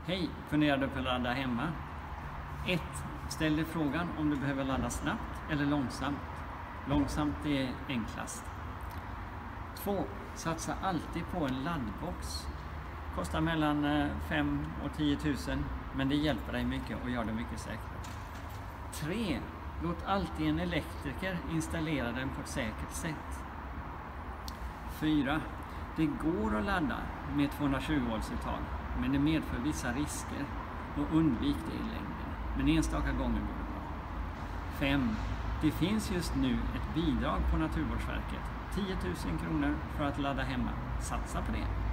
Hej, funderar du på att ladda hemma? 1. Ställ dig frågan om du behöver ladda snabbt eller långsamt. Långsamt är enklast. 2. Satsa alltid på en laddbox. Kostar mellan 5 och 10 000, men det hjälper dig mycket och gör det mycket säkrare. 3. Låt alltid en elektriker installera den på ett säkert sätt. 4. Det går att ladda med 220 volts uttag, men det medför vissa risker och undvik det i längden. Men enstaka gånger går det bra. 5. Det finns just nu ett bidrag på Naturvårdsverket, 10 000 kronor för att ladda hemma. Satsa på det!